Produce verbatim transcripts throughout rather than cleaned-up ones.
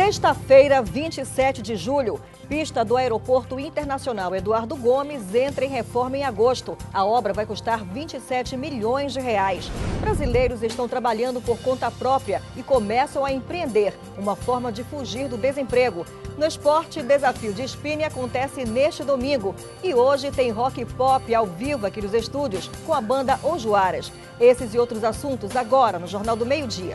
Sexta-feira, vinte e sete de julho, pista do Aeroporto Internacional Eduardo Gomes entra em reforma em agosto. A obra vai custar vinte e sete milhões de reais. Brasileiros estão trabalhando por conta própria e começam a empreender, uma forma de fugir do desemprego. No esporte, desafio de spinning acontece neste domingo. E hoje tem rock pop ao vivo aqui nos estúdios com a banda Ojuaras. Esses e outros assuntos agora no Jornal do Meio-Dia.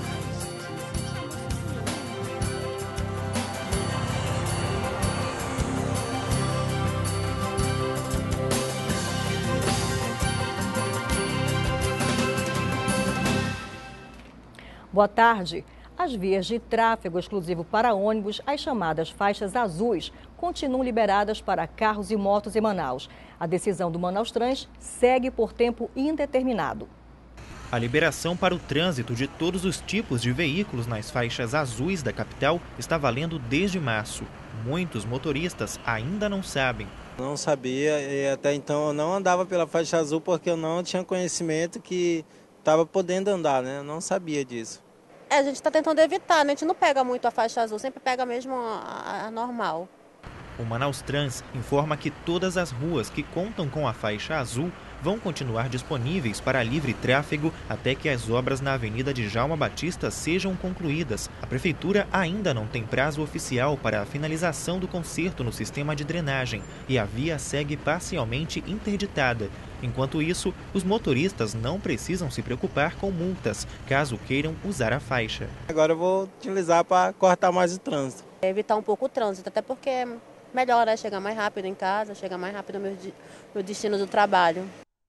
Boa tarde. As vias de tráfego exclusivo para ônibus, as chamadas faixas azuis, continuam liberadas para carros e motos em Manaus. A decisão do Manaus Trans segue por tempo indeterminado. A liberação para o trânsito de todos os tipos de veículos nas faixas azuis da capital está valendo desde março. Muitos motoristas ainda não sabem. Não sabia e até então eu não andava pela faixa azul porque eu não tinha conhecimento que estava podendo andar, né? Eu não sabia disso. É, a gente está tentando evitar, né? A gente não pega muito a faixa azul, sempre pega mesmo a, a normal. O Manaus Trans informa que todas as ruas que contam com a faixa azul vão continuar disponíveis para livre tráfego até que as obras na Avenida Djalma Batista sejam concluídas. A Prefeitura ainda não tem prazo oficial para a finalização do conserto no sistema de drenagem e a via segue parcialmente interditada. Enquanto isso, os motoristas não precisam se preocupar com multas, caso queiram usar a faixa. Agora eu vou utilizar para cortar mais o trânsito. Evitar um pouco o trânsito, até porque é melhor, né? Chegar mais rápido em casa, chegar mais rápido no meu, meu destino do trabalho.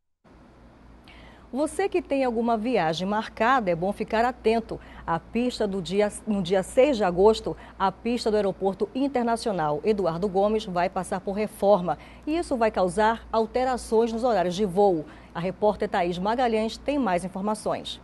Você que tem alguma viagem marcada, é bom ficar atento. A pista do dia, no dia seis de agosto, a pista do Aeroporto Internacional Eduardo Gomes vai passar por reforma. E isso vai causar alterações nos horários de voo. A repórter Thaís Magalhães tem mais informações.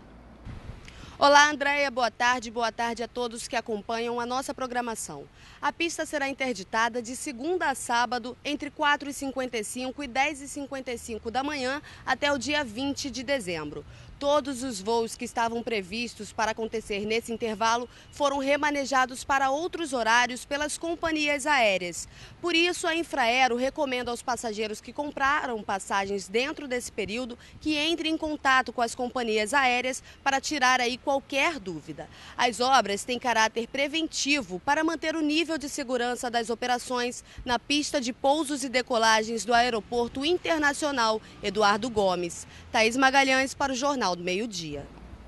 Olá, Andréia, boa tarde. Boa tarde a todos que acompanham a nossa programação. A pista será interditada de segunda a sábado, entre quatro e cinquenta e cinco e dez e cinquenta e cinco da manhã, até o dia vinte de dezembro. Todos os voos que estavam previstos para acontecer nesse intervalo foram remanejados para outros horários pelas companhias aéreas. Por isso, a Infraero recomenda aos passageiros que compraram passagens dentro desse período que entrem em contato com as companhias aéreas para tirar aí qualquer dúvida. As obras têm caráter preventivo para manter o nível de segurança das operações na pista de pousos e decolagens do Aeroporto Internacional Eduardo Gomes. Thaís Magalhães para o Jornal do Meio-Dia.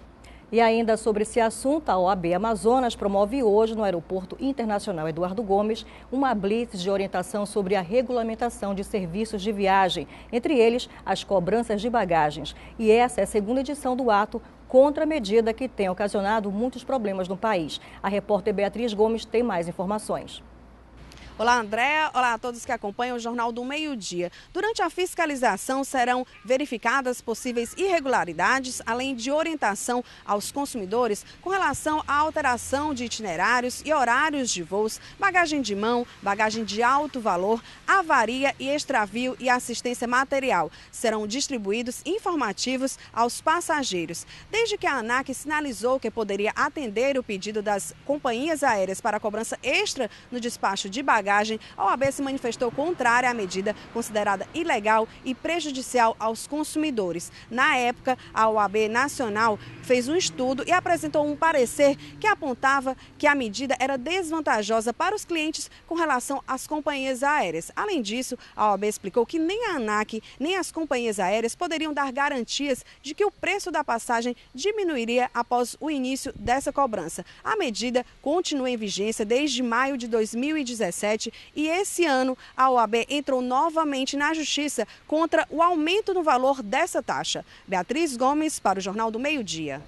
E ainda sobre esse assunto, a O A B Amazonas promove hoje no Aeroporto Internacional Eduardo Gomes uma blitz de orientação sobre a regulamentação de serviços de viagem, entre eles as cobranças de bagagens. E essa é a segunda edição do ato contra a medida que tem ocasionado muitos problemas no país. A repórter Beatriz Gomes tem mais informações. Olá, Andréa. Olá a todos que acompanham o Jornal do Meio-Dia. Durante a fiscalização serão verificadas possíveis irregularidades, além de orientação aos consumidores com relação à alteração de itinerários e horários de voos, bagagem de mão, bagagem de alto valor, avaria e extravio e assistência material. Serão distribuídos informativos aos passageiros. Desde que a ANAC sinalizou que poderia atender o pedido das companhias aéreas para a cobrança extra no despacho de bagagem, a O A B se manifestou contrária à medida considerada ilegal e prejudicial aos consumidores. Na época, a O A B Nacional fez um estudo e apresentou um parecer que apontava que a medida era desvantajosa para os clientes com relação às companhias aéreas. Além disso, a O A B explicou que nem a ANAC nem as companhias aéreas poderiam dar garantias de que o preço da passagem diminuiria após o início dessa cobrança. A medida continua em vigência desde maio de dois mil e dezessete e esse ano a O A B entrou novamente na Justiça contra o aumento no valor dessa taxa. Beatriz Gomes para o Jornal do Meio-Dia.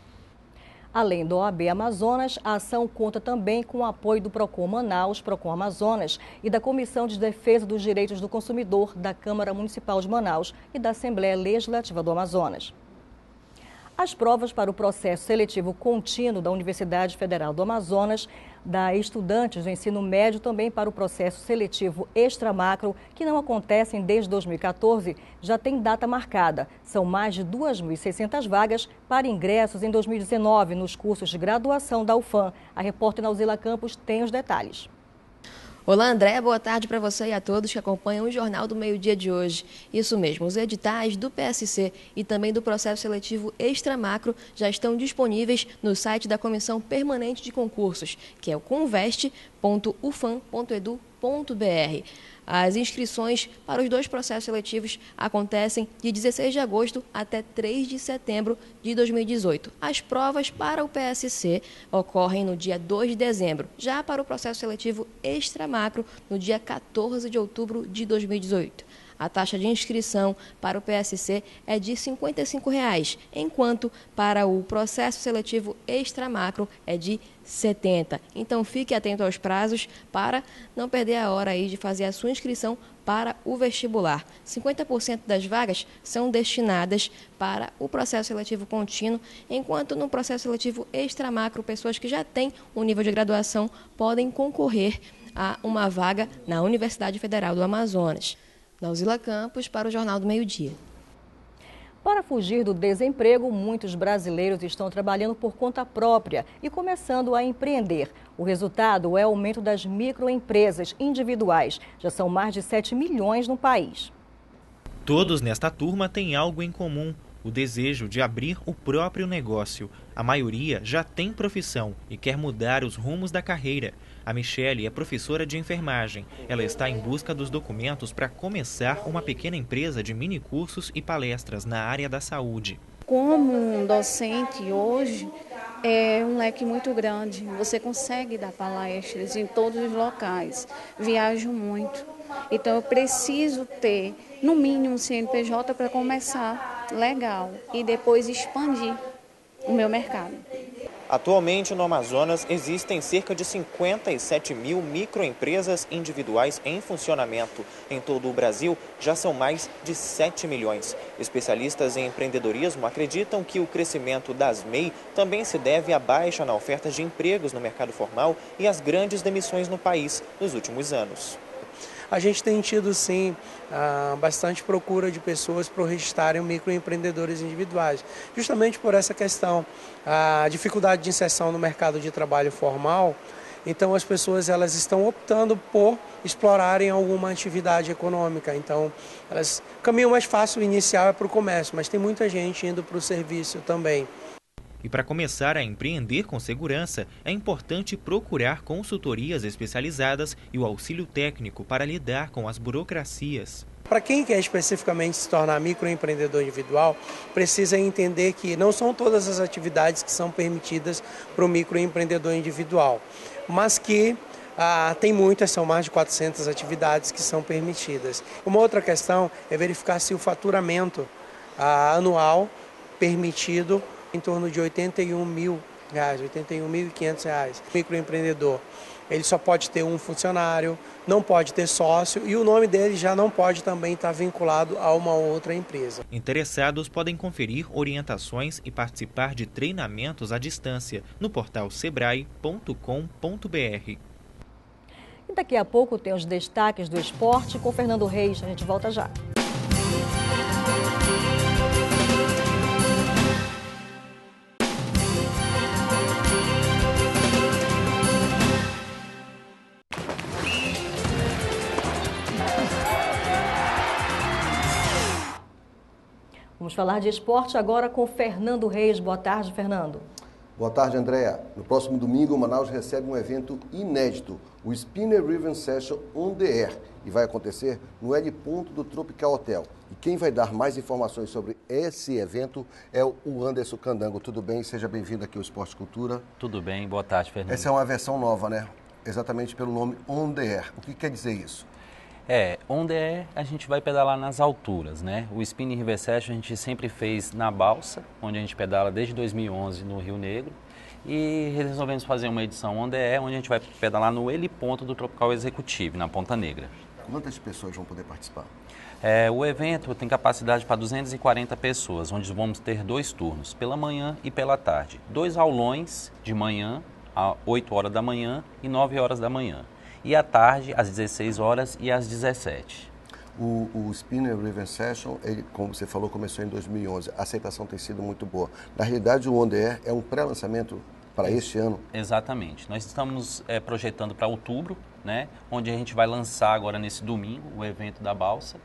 Além do O A B Amazonas, a ação conta também com o apoio do Procon Manaus, Procon Amazonas e da Comissão de Defesa dos Direitos do Consumidor da Câmara Municipal de Manaus e da Assembleia Legislativa do Amazonas. As provas para o processo seletivo contínuo da Universidade Federal do Amazonas dá estudantes do ensino médio também para o processo seletivo extra-macro, que não acontecem desde dois mil e quatorze, já tem data marcada. São mais de duas mil e seiscentas vagas para ingressos em dois mil e dezenove nos cursos de graduação da U F A M. A repórter Nauzila Campos tem os detalhes. Olá, André. Boa tarde para você e a todos que acompanham o Jornal do Meio-Dia de hoje. Isso mesmo, os editais do P S C e também do processo seletivo extra-macro já estão disponíveis no site da Comissão Permanente de Concursos, que é o conveste ponto u f a m ponto edu ponto b r. As inscrições para os dois processos seletivos acontecem de dezesseis de agosto até três de setembro de dois mil e dezoito. As provas para o P S C ocorrem no dia dois de dezembro, já para o processo seletivo extra-macro no dia quatorze de outubro de dois mil e dezoito. A taxa de inscrição para o P S C é de cinquenta e cinco reais, enquanto para o processo seletivo extra-macro é de setenta reais. Então fique atento aos prazos para não perder a hora aí de fazer a sua inscrição para o vestibular. cinquenta por cento das vagas são destinadas para o processo seletivo contínuo, enquanto no processo seletivo extra-macro, pessoas que já têm um nível de graduação podem concorrer a uma vaga na Universidade Federal do Amazonas. Nauzila Campos para o Jornal do Meio-Dia. Para fugir do desemprego, muitos brasileiros estão trabalhando por conta própria e começando a empreender. O resultado é o aumento das microempresas individuais. Já são mais de sete milhões no país. Todos nesta turma têm algo em comum: o desejo de abrir o próprio negócio. A maioria já tem profissão e quer mudar os rumos da carreira. A Michele é professora de enfermagem. Ela está em busca dos documentos para começar uma pequena empresa de minicursos e palestras na área da saúde. Como um docente hoje, é um leque muito grande. Você consegue dar palestras em todos os locais. Viajo muito. Então eu preciso ter, no mínimo, um C N P J para começar legal e depois expandir o meu mercado. Atualmente, no Amazonas, existem cerca de cinquenta e sete mil microempresas individuais em funcionamento. Em todo o Brasil, já são mais de sete milhões. Especialistas em empreendedorismo acreditam que o crescimento das M E I também se deve à baixa na oferta de empregos no mercado formal e às grandes demissões no país nos últimos anos. A gente tem tido, sim, bastante procura de pessoas para registrarem microempreendedores individuais, justamente por essa questão, a dificuldade de inserção no mercado de trabalho formal. Então, as pessoas elas estão optando por explorarem alguma atividade econômica. Então, elas, o caminho mais fácil inicial é para o comércio, mas tem muita gente indo para o serviço também. E para começar a empreender com segurança, é importante procurar consultorias especializadas e o auxílio técnico para lidar com as burocracias. Para quem quer especificamente se tornar microempreendedor individual, precisa entender que não são todas as atividades que são permitidas para o microempreendedor individual, mas que ah, tem muitas, são mais de quatrocentas atividades que são permitidas. Uma outra questão é verificar se o faturamento ah, anual permitido em torno de oitenta e um mil reais, oitenta e um mil e quinhentos reais. O microempreendedor, ele só pode ter um funcionário, não pode ter sócio e o nome dele já não pode também estar vinculado a uma outra empresa. Interessados podem conferir orientações e participar de treinamentos à distância no portal sebrae ponto com ponto br. E daqui a pouco tem os destaques do esporte com Fernando Reis. A gente volta já. Vamos falar de esporte agora com Fernando Reis. Boa tarde, Fernando. Boa tarde, Andréa. No próximo domingo, Manaus recebe um evento inédito, o Spinner River Session On The Air, e vai acontecer no heliponto do Tropical Hotel. E quem vai dar mais informações sobre esse evento é o Anderson Candango. Tudo bem? Seja bem-vindo aqui ao Esporte Cultura. Tudo bem, boa tarde, Fernando. Essa é uma versão nova, né? Exatamente pelo nome On The Air. O que quer dizer isso? É, On The Air a gente vai pedalar nas alturas, né? O Spinning River Session a gente sempre fez na balsa, onde a gente pedala desde dois mil e onze no Rio Negro. E resolvemos fazer uma edição On The Air, onde a gente vai pedalar no heliponto do Tropical Executive, na Ponta Negra. Quantas pessoas vão poder participar? É, o evento tem capacidade para duzentas e quarenta pessoas, onde vamos ter dois turnos, pela manhã e pela tarde. Dois aulões de manhã, às oito horas da manhã e nove horas da manhã. E à tarde, às dezesseis horas e às dezessete. O, o Spinner River Session, ele, como você falou, começou em dois mil e onze. A aceitação tem sido muito boa. Na realidade, o On The Air é um pré-lançamento para este ano? Exatamente. Nós estamos é, projetando para outubro, né, onde a gente vai lançar agora nesse domingo o evento da balsa.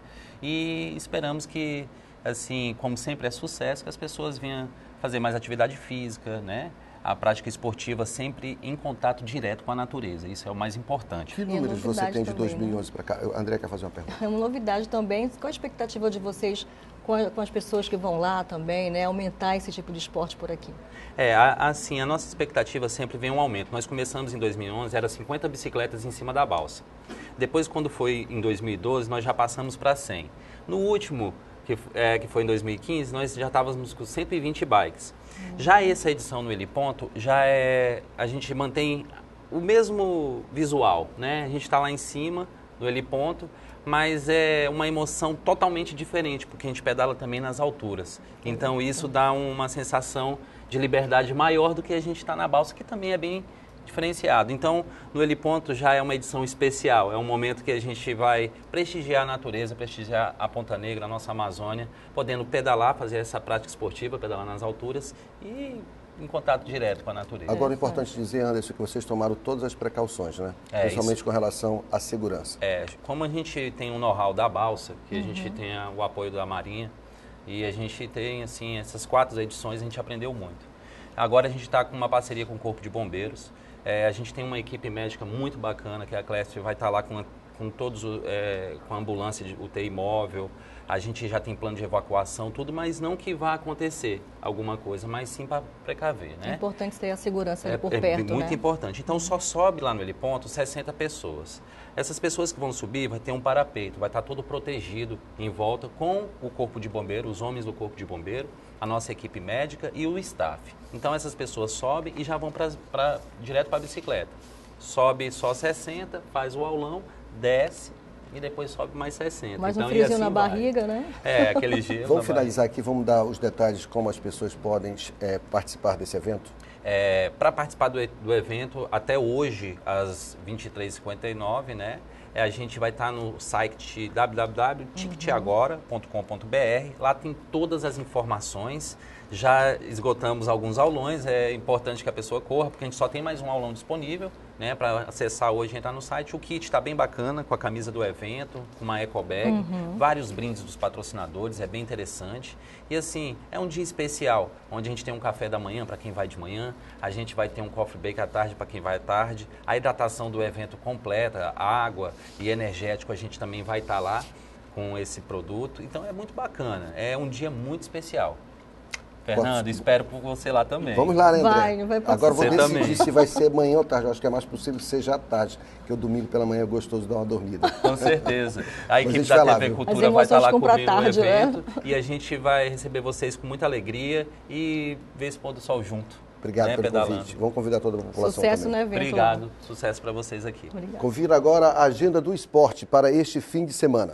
E esperamos que, assim, como sempre é sucesso, que as pessoas venham fazer mais atividade física, né? A prática esportiva sempre em contato direto com a natureza. Isso é o mais importante. Que números você tem de também, dois mil e onze né? para cá? O André quer fazer uma pergunta. É uma novidade também. Qual a expectativa de vocês com, a, com as pessoas que vão lá também, né? Aumentar esse tipo de esporte por aqui? É, assim, a nossa expectativa sempre vem um aumento. Nós começamos em dois mil e onze, era cinquenta bicicletas em cima da balsa. Depois, quando foi em dois mil e doze, nós já passamos para cem. No último, que, é, que foi em dois mil e quinze, nós já estávamos com cento e vinte bikes. Uhum. Já essa edição no Heliponto, já é, a gente mantém o mesmo visual, né? A gente está lá em cima, no Heliponto, mas é uma emoção totalmente diferente, porque a gente pedala também nas alturas. Então, isso dá uma sensação de liberdade maior do que a gente está na balsa, que também é bem diferenciado. Então, no Heliponto já é uma edição especial, é um momento que a gente vai prestigiar a natureza, prestigiar a Ponta Negra, a nossa Amazônia, podendo pedalar, fazer essa prática esportiva, pedalar nas alturas e em contato direto com a natureza. Agora é importante dizer, Anderson, que vocês tomaram todas as precauções, né? É, principalmente isso. com relação à segurança. É, como a gente tem um know-how da balsa, que uhum. a gente tem a, o apoio da Marinha, e a gente tem, assim, essas quatro edições a gente aprendeu muito. Agora a gente está com uma parceria com o Corpo de Bombeiros. É, a gente tem uma equipe médica muito bacana, que a Cleste vai estar lá com, com todos, é, com a ambulância de U T I móvel. A gente já tem plano de evacuação, tudo, mas não que vá acontecer alguma coisa, mas sim para precaver, né? É importante ter a segurança ali é, por é perto, muito né? importante. Então, só sobe lá no Heliponto sessenta pessoas. Essas pessoas que vão subir vai ter um parapeito, vai estar todo protegido em volta com o Corpo de Bombeiro, os homens do Corpo de Bombeiro, a nossa equipe médica e o staff. Então, essas pessoas sobem e já vão pra, pra, direto para a bicicleta. Sobe só sessenta, faz o aulão, desce e depois sobe mais sessenta. Mais um então, friozinho assim na vai. barriga, né? É, aquele gelo. Vamos finalizar aqui, vamos dar os detalhes como as pessoas podem é, participar desse evento? É, para participar do, do evento, até hoje, às vinte e três e cinquenta e nove, né? A gente vai estar no site w w w ponto ticket agora ponto com ponto b r. Lá tem todas as informações. Já esgotamos alguns aulões. É importante que a pessoa corra, porque a gente só tem mais um aulão disponível, né? Para acessar hoje e entrar no site. O kit está bem bacana, com a camisa do evento, com uma eco bag, uhum. vários brindes dos patrocinadores, é bem interessante. E assim, é um dia especial, onde a gente tem um café da manhã para quem vai de manhã, a gente vai ter um coffee break à tarde para quem vai à tarde, a hidratação do evento completa, água e energético, a gente também vai estar lá com esse produto. Então é muito bacana, é um dia muito especial. Fernando, Pode... espero por você lá também. Vamos lá, né, André? Vai, não vai passar. Agora vou você decidir também. se vai ser manhã ou tarde. Eu acho que é mais possível que seja à tarde, porque o domingo pela manhã é gostoso dar uma dormida. Com certeza. A equipe a da lá, T V viu? Cultura vai estar lá cobrindo tarde, o evento, né? E a gente vai receber vocês com muita alegria e ver esse pôr do sol junto. Obrigado né, pelo pedalando. convite. Vamos convidar toda a população Sucesso também. no evento. Obrigado. Lá. Sucesso para vocês aqui. Obrigado. Confira agora a agenda do esporte para este fim de semana.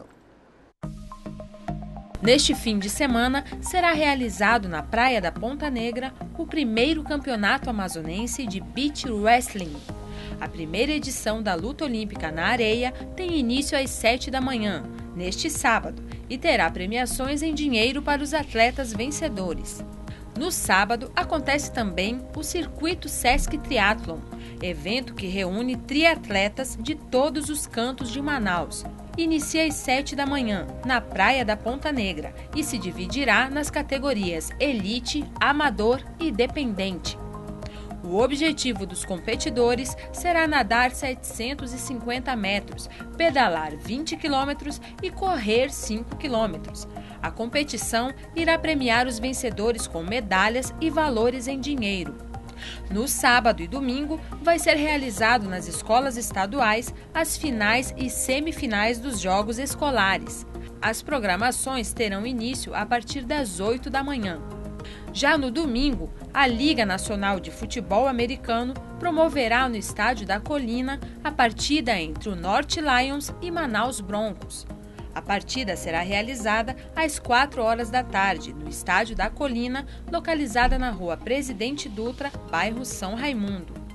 Neste fim de semana, será realizado na Praia da Ponta Negra o primeiro campeonato amazonense de beach wrestling. A primeira edição da luta olímpica na areia tem início às sete da manhã, neste sábado, e terá premiações em dinheiro para os atletas vencedores. No sábado, acontece também o Circuito Sesc Triathlon, evento que reúne triatletas de todos os cantos de Manaus. Inicia às sete da manhã, na Praia da Ponta Negra, e se dividirá nas categorias Elite, Amador e Dependente. O objetivo dos competidores será nadar setecentos e cinquenta metros, pedalar vinte quilômetros e correr cinco quilômetros. A competição irá premiar os vencedores com medalhas e valores em dinheiro. No sábado e domingo, vai ser realizado nas escolas estaduais as finais e semifinais dos Jogos Escolares. As programações terão início a partir das oito da manhã. Já no domingo, a Liga Nacional de Futebol Americano promoverá no Estádio da Colina a partida entre o Norte Lions e Manaus Broncos. A partida será realizada às quatro horas da tarde, no Estádio da Colina, localizada na rua Presidente Dutra, bairro São Raimundo.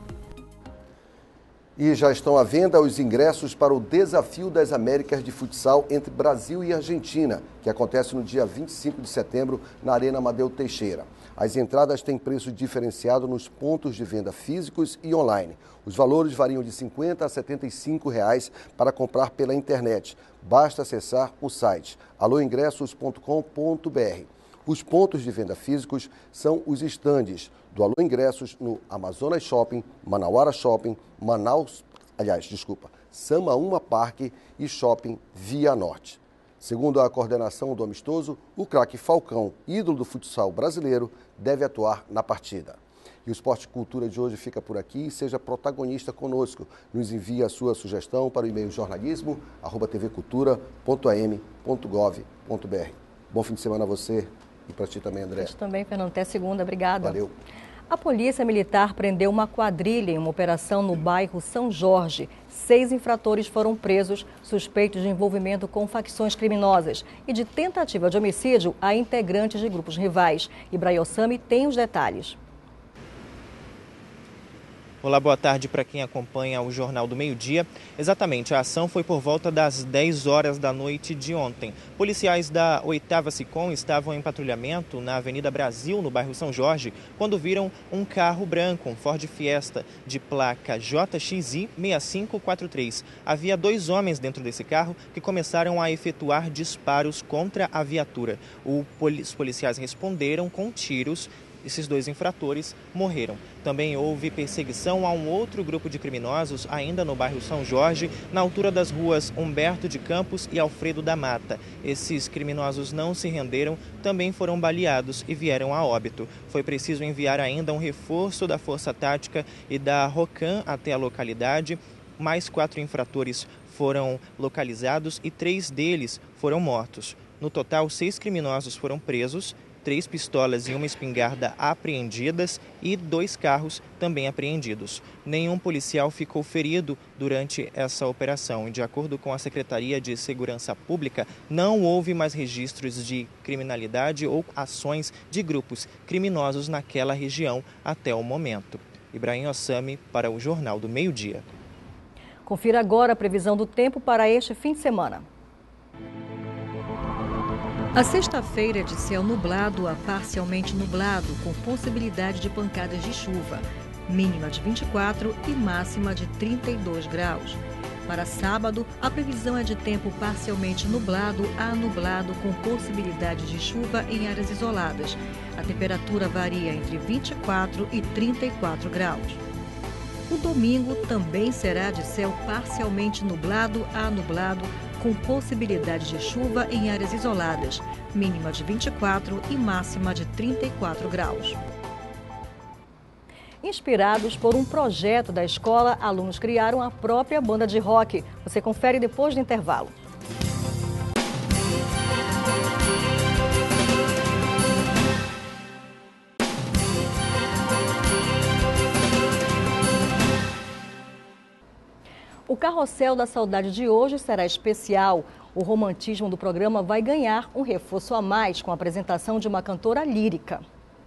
E já estão à venda os ingressos para o Desafio das Américas de Futsal entre Brasil e Argentina, que acontece no dia vinte e cinco de setembro na Arena Amadeu Teixeira. As entradas têm preço diferenciado nos pontos de venda físicos e online. Os valores variam de cinquenta a setenta e cinco reais para comprar pela internet. Basta acessar o site alô ingressos ponto com ponto br. Os pontos de venda físicos são os estandes do Alô Ingressos no Amazonas Shopping, Manauara Shopping, Manaus, aliás, desculpa, Samaúma Parque e Shopping Via Norte. Segundo a coordenação do amistoso, o craque Falcão, ídolo do futsal brasileiro, deve atuar na partida. E o Esporte Cultura de hoje fica por aqui. Seja protagonista conosco. Nos envie a sua sugestão para o e-mail jornalismo arroba tvcultura ponto a m ponto gov ponto br. Bom fim de semana a você e para ti também, André. Você também, Fernando. Até segunda. Obrigada. Valeu. A Polícia Militar prendeu uma quadrilha em uma operação no bairro São Jorge. Seis infratores foram presos, suspeitos de envolvimento com facções criminosas e de tentativa de homicídio a integrantes de grupos rivais. Ibrahim Ossami tem os detalhes. Olá, boa tarde para quem acompanha o Jornal do Meio-Dia. Exatamente, a ação foi por volta das dez horas da noite de ontem. Policiais da oitava SICOM estavam em patrulhamento na Avenida Brasil, no bairro São Jorge, quando viram um carro branco, um Ford Fiesta, de placa J X I seis cinco quatro três. Havia dois homens dentro desse carro que começaram a efetuar disparos contra a viatura. Os policiais responderam com tiros. Esses dois infratores morreram. Também houve perseguição a um outro grupo de criminosos, ainda no bairro São Jorge, na altura das ruas Humberto de Campos e Alfredo da Mata. Esses criminosos não se renderam, também foram baleados e vieram a óbito. Foi preciso enviar ainda um reforço da Força Tática e da ROCAM até a localidade. Mais quatro infratores foram localizados e três deles foram mortos. No total, seis criminosos foram presos, três pistolas e uma espingarda apreendidas e dois carros também apreendidos. Nenhum policial ficou ferido durante essa operação. E de acordo com a Secretaria de Segurança Pública, não houve mais registros de criminalidade ou ações de grupos criminosos naquela região até o momento. Ibrahim Ossami para o Jornal do Meio-Dia. Confira agora a previsão do tempo para este fim de semana. A sexta-feira é de céu nublado a parcialmente nublado, com possibilidade de pancadas de chuva, mínima de vinte e quatro e máxima de trinta e dois graus. Para sábado, a previsão é de tempo parcialmente nublado a nublado, com possibilidade de chuva em áreas isoladas. A temperatura varia entre vinte e quatro e trinta e quatro graus. O domingo também será de céu parcialmente nublado a nublado, com possibilidade de chuva em áreas isoladas, mínima de vinte e quatro e máxima de trinta e quatro graus. Inspirados por um projeto da escola, alunos criaram a própria banda de rock. Você confere depois do intervalo. O Carrossel da Saudade de hoje será especial. O romantismo do programa vai ganhar um reforço a mais com a apresentação de uma cantora lírica.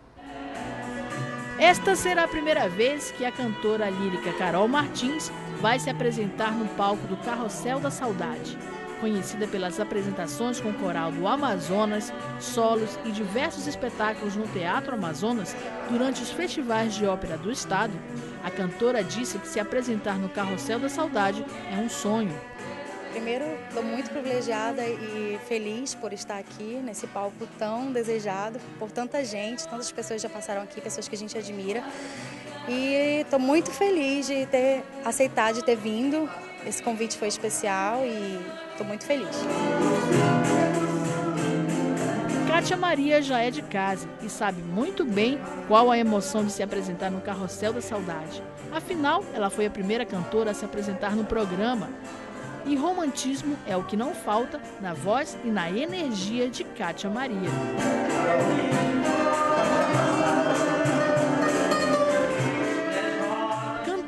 Esta será a primeira vez que a cantora lírica Carol Martins vai se apresentar no palco do Carrossel da Saudade. Conhecida pelas apresentações com o coral do Amazonas, solos e diversos espetáculos no Teatro Amazonas durante os festivais de ópera do estado, a cantora disse que se apresentar no Carrossel da Saudade é um sonho. Primeiro, estou muito privilegiada e feliz por estar aqui nesse palco tão desejado por tanta gente, tantas pessoas já passaram aqui, pessoas que a gente admira. E estou muito feliz de ter aceitado, de ter vindo. Esse convite foi especial e estou muito feliz. Kátia Maria já é de casa e sabe muito bem qual a emoção de se apresentar no Carrossel da Saudade. Afinal, ela foi a primeira cantora a se apresentar no programa. E romantismo é o que não falta na voz e na energia de Kátia Maria.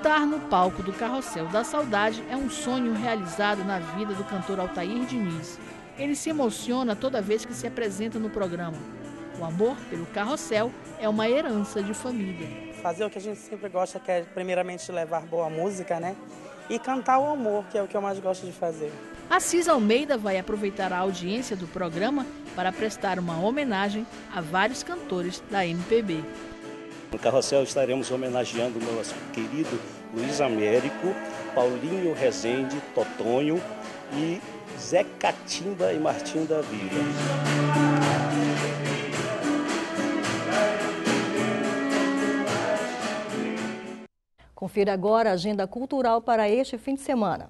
Cantar no palco do Carrossel da Saudade é um sonho realizado na vida do cantor Altair Diniz. Ele se emociona toda vez que se apresenta no programa. O amor pelo carrossel é uma herança de família. Fazer o que a gente sempre gosta, que é primeiramente levar boa música, né? E cantar o amor, que é o que eu mais gosto de fazer. Assis Almeida vai aproveitar a audiência do programa para prestar uma homenagem a vários cantores da M P B. No Carrossel estaremos homenageando o nosso querido Luiz Américo, Paulinho Rezende, Totonho e Zé Catimba e Martinho da Vila. Confira agora a agenda cultural para este fim de semana.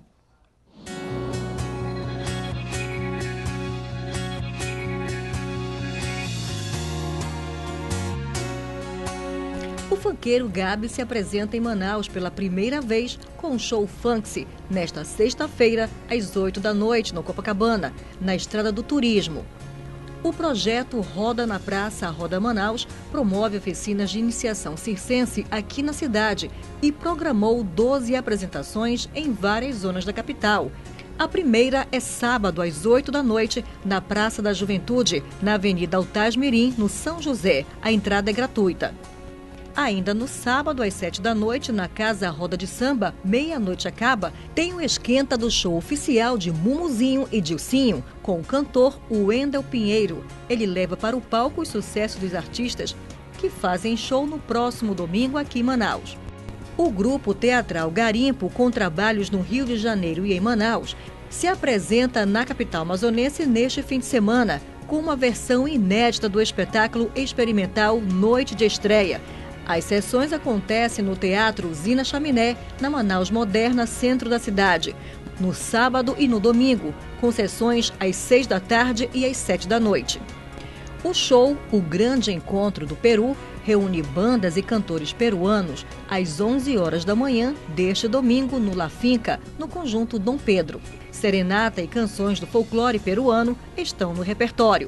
O funkeiro Gabi se apresenta em Manaus pela primeira vez com o show Funksy, nesta sexta-feira, às oito da noite, no Copacabana, na Estrada do Turismo. O projeto Roda na Praça Roda Manaus promove oficinas de iniciação circense aqui na cidade e programou doze apresentações em várias zonas da capital. A primeira é sábado, às oito da noite, na Praça da Juventude, na Avenida Altaz Mirim, no São José. A entrada é gratuita. Ainda no sábado, às sete da noite, na Casa Roda de Samba, Meia-Noite Acaba, tem o esquenta do show oficial de Mumuzinho e Dilcinho, com o cantor Wendel Pinheiro. Ele leva para o palco os sucessos dos artistas que fazem show no próximo domingo aqui em Manaus. O grupo teatral Garimpo, com trabalhos no Rio de Janeiro e em Manaus, se apresenta na capital amazonense neste fim de semana, com uma versão inédita do espetáculo experimental Noite de Estreia. As sessões acontecem no Teatro Zina Chaminé, na Manaus Moderna, centro da cidade, no sábado e no domingo, com sessões às seis da tarde e às sete da noite. O show, O Grande Encontro do Peru, reúne bandas e cantores peruanos às onze horas da manhã deste domingo no La Finca, no Conjunto Dom Pedro. Serenata e canções do folclore peruano estão no repertório.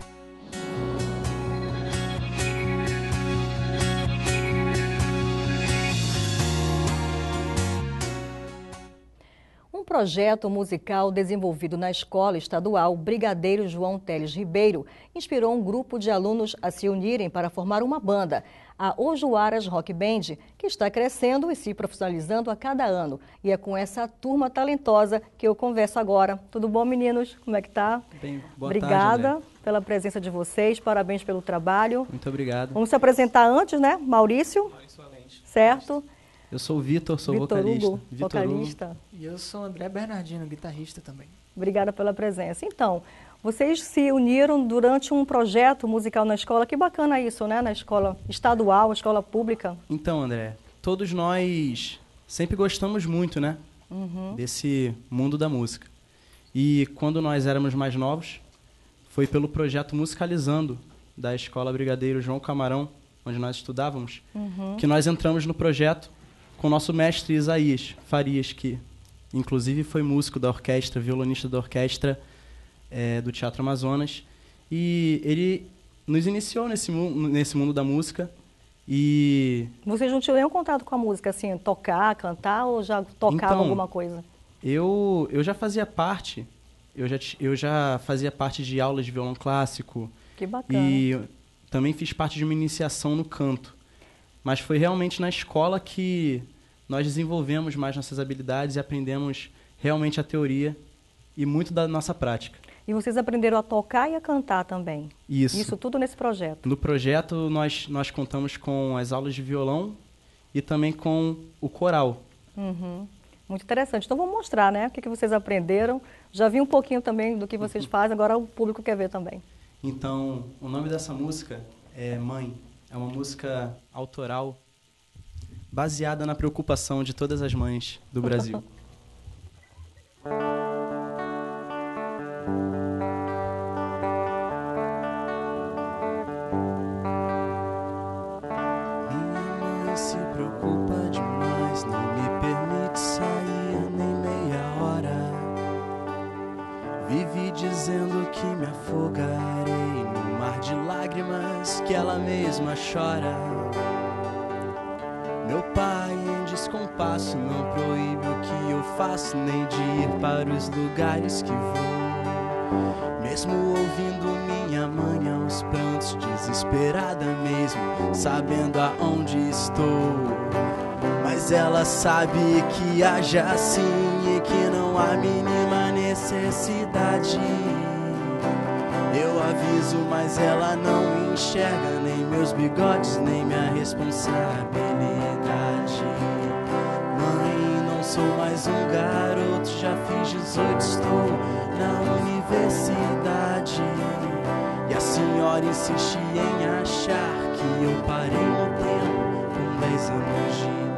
Um projeto musical desenvolvido na Escola Estadual Brigadeiro João Teles Ribeiro inspirou um grupo de alunos a se unirem para formar uma banda, a Ojuaras Rock Band, que está crescendo e se profissionalizando a cada ano. E é com essa turma talentosa que eu converso agora. Tudo bom, meninos? Como é que tá? Bem, boa Obrigada tarde, pela presença de vocês, parabéns pelo trabalho. Muito obrigado. Vamos se apresentar antes, né? Maurício, Maurício Valente. Certo? Eu sou o Vitor, sou Vitor vocalista. Hugo, Vitor vocalista. Hugo. E eu sou o André Bernardino, guitarrista também. Obrigada pela presença. Então, vocês se uniram durante um projeto musical na escola. Que bacana isso, né? Na escola estadual, escola pública. Então, André, todos nós sempre gostamos muito, né? Uhum. Desse mundo da música. E quando nós éramos mais novos, foi pelo projeto Musicalizando da Escola Brigadeiro João Camarão, onde nós estudávamos, Uhum. que nós entramos no projeto com o nosso mestre Isaías Farias, que inclusive foi músico da orquestra, violonista da orquestra é, do Teatro Amazonas. E ele nos iniciou nesse, mu nesse mundo da música. E Vocês não tinham nenhum contato com a música, assim, tocar, cantar, ou já tocavam Então, alguma coisa? Eu, eu já fazia parte, eu já, eu já fazia parte de aulas de violão clássico. Que bacana. E também fiz parte de uma iniciação no canto. Mas foi realmente na escola que nós desenvolvemos mais nossas habilidades e aprendemos realmente a teoria e muito da nossa prática. E vocês aprenderam a tocar e a cantar também? Isso. Isso tudo nesse projeto? No projeto, nós, nós contamos com as aulas de violão e também com o coral. Uhum. Muito interessante. Então, vamos mostrar, né? O que, que vocês aprenderam. Já vi um pouquinho também do que vocês fazem, agora o público quer ver também. Então, o nome dessa música é Mãe. É uma música autoral baseada na preocupação de todas as mães do Brasil. Minha mãe se preocupa demais, não me permite sair nem meia hora. Vive dizendo que me afogarei no mar de lágrimas que ela mesma chora. Meu pai em discussão compasso não proíbe o que eu faço, nem de ir para os lugares que vou. Mesmo ouvindo minha mãe aos prantos, desesperada mesmo, sabendo aonde estou. Mas ela sabe que haja assim e que não há mínima necessidade. Eu aviso, mas ela não enxerga nem meus bigodes, nem minha responsabilidade. Mãe, não sou mais um garoto, já fiz dezoito, estou na universidade. E a senhora insiste em achar que eu parei no tempo com dez anos de idade.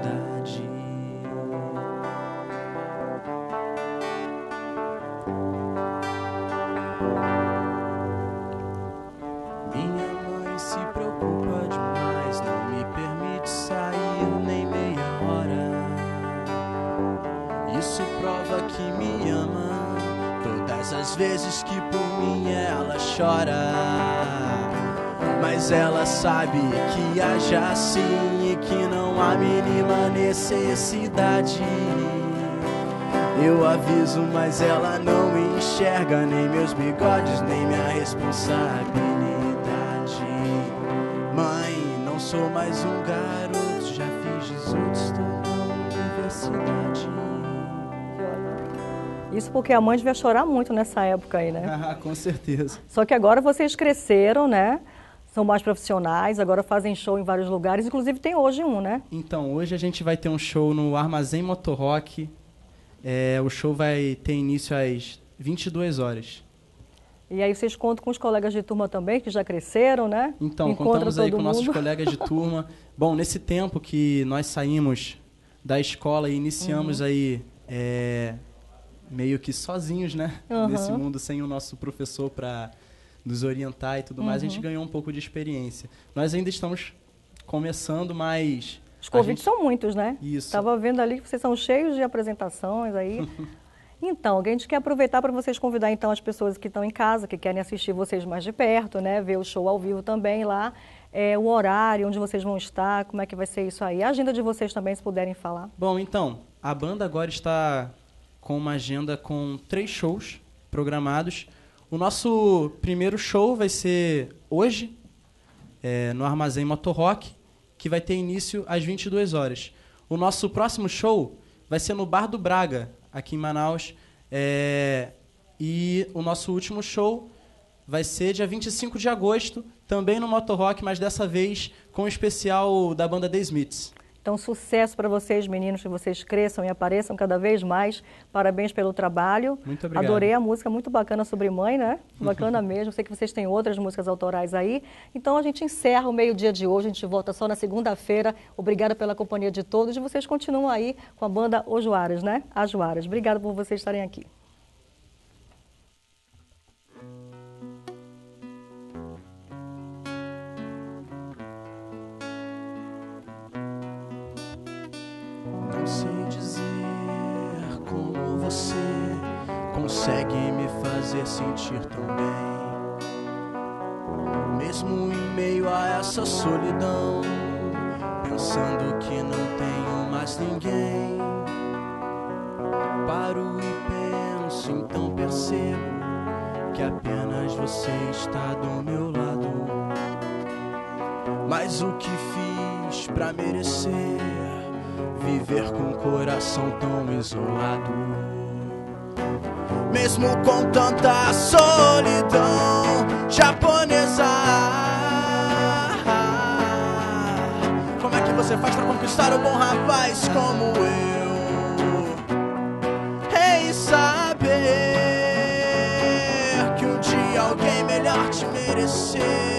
Vezes que por mim ela chora, mas ela sabe que haja assim e que não há mínima necessidade. Eu aviso, mas ela não enxerga nem meus bigodes, nem minha responsabilidade. Mãe, não sou mais um garoto, já fiz dezoito, estou na universidade. Isso porque a mãe devia chorar muito nessa época aí, né? Ah, com certeza. Só que agora vocês cresceram, né? São mais profissionais, agora fazem show em vários lugares, inclusive tem hoje um, né? Então, hoje a gente vai ter um show no Armazém Motorrock. É, o show vai ter início às vinte e duas horas. E aí vocês contam com os colegas de turma também, que já cresceram, né? Então, Encontra contamos aí com mundo. nossos colegas de turma. Bom, nesse tempo que nós saímos da escola e iniciamos uhum. aí... É, meio que sozinhos, né? Uhum. Nesse mundo, sem o nosso professor para nos orientar e tudo uhum. mais, a gente ganhou um pouco de experiência. Nós ainda estamos começando, mas... Os convites gente... são muitos, né? Isso. Estava vendo ali que vocês são cheios de apresentações aí. Então, a gente quer aproveitar para vocês convidar então as pessoas que estão em casa, que querem assistir vocês mais de perto, né? Ver o show ao vivo também lá. É, o horário, onde vocês vão estar, como é que vai ser isso aí. A agenda de vocês também, se puderem falar. Bom, então, a banda agora está... com uma agenda com três shows programados. O nosso primeiro show vai ser hoje, é, no Armazém Motorrock, que vai ter início às vinte e duas horas. O nosso próximo show vai ser no Bar do Braga, aqui em Manaus. É, e o nosso último show vai ser dia vinte e cinco de agosto, também no Motorrock, mas dessa vez com o especial da banda The Smiths. Então, sucesso para vocês, meninos, que vocês cresçam e apareçam cada vez mais. Parabéns pelo trabalho. Muito obrigado. Adorei a música, muito bacana sobre mãe, né? Bacana mesmo. Sei que vocês têm outras músicas autorais aí. Então, a gente encerra o meio-dia de hoje. A gente volta só na segunda-feira. Obrigada pela companhia de todos. E vocês continuam aí com a banda Ojoaras, né? Ajoaras. Obrigada por vocês estarem aqui. Não sei dizer como você consegue me fazer sentir tão bem, mesmo em meio a essa solidão, pensando que não tenho mais ninguém. Paro e penso, então percebo que apenas você está do meu lado. Mas o que fiz pra merecer viver com o coração tão isolado? Mesmo com tanta solidão japonesa, como é que você faz pra conquistar um bom rapaz como eu? Ei, saber que um dia alguém melhor te merecer